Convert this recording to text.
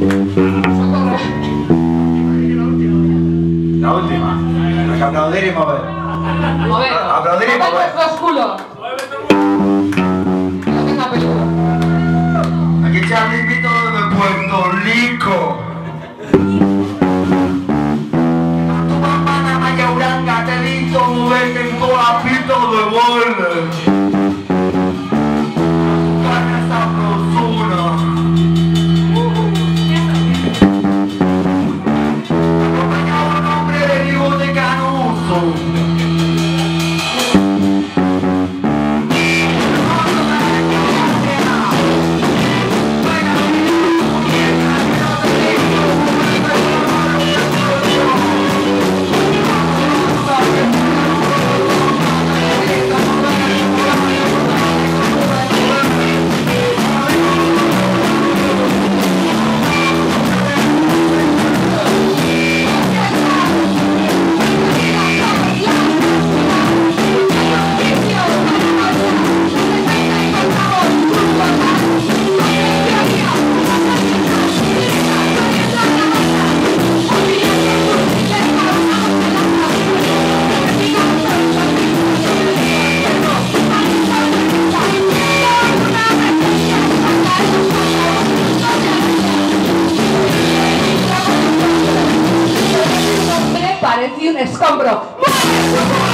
La última. Hay que aplaudir y mover. Mover. Aplaudir y mover. Vuestros culos. No tenga peligro. Aquí Charlipito de Puerto Rico. Tu mamá na Maya Uranga te he visto moverte en colapito de bol. Carne sabrosura. Acompañado de un hombre de bigote canuso. Parecía un escombro.